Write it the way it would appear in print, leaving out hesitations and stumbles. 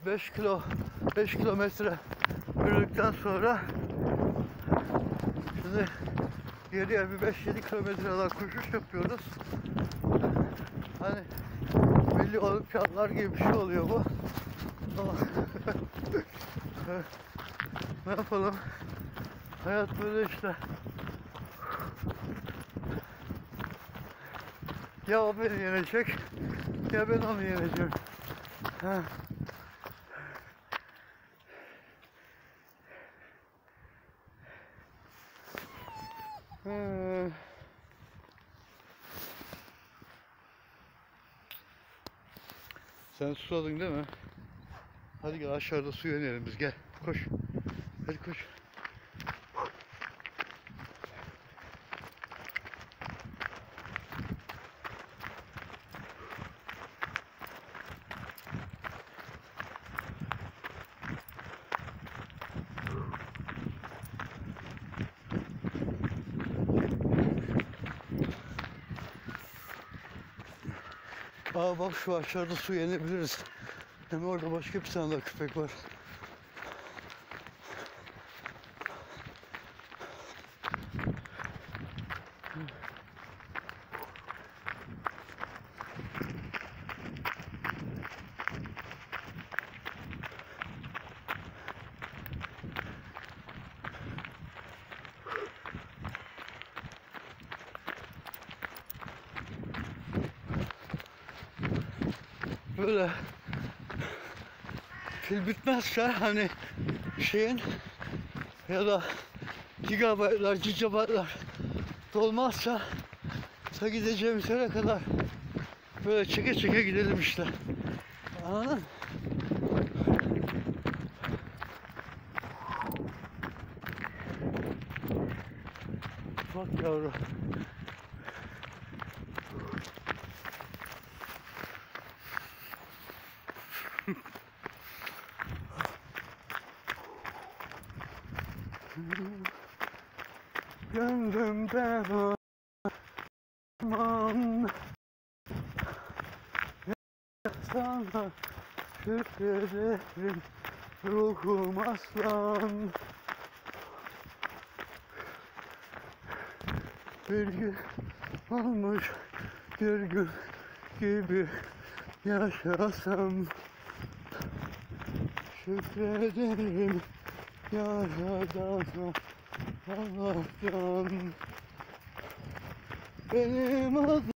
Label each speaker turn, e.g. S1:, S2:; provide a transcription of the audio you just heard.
S1: 5 kilometre yürüdükten sonra şimdi geriye bir 5-7 kilometre daha koşuş yapıyoruz. Hani milli olimpiyatlar gibi bir şey oluyor bu. Ama ne yapalım? Hayat böyle işte. Ya o beni yenecek, ya ben onu yeneceğim. Ha. Sen susadın değil mi? Hadi gel aşağıda suya inelim biz, gel. Koş. Hadi koş. Aa bak, şu aşağıda suya inebiliriz. Hem orada başka bir tane daha köpek var. Böyle pil bitmezse hani şeyin ya da gigabaytlar, gigabaytlar dolmazsa ta gideceğimiz yere kadar böyle çeke çeke gidelim işte. Anladın? Bak yavru. Gönlümde aman sana şükrederim, ruhum aslan. Bir gün olmuş bir gün gibi yaşasam, şükrederim Yaradana Allah'tan. Benim adım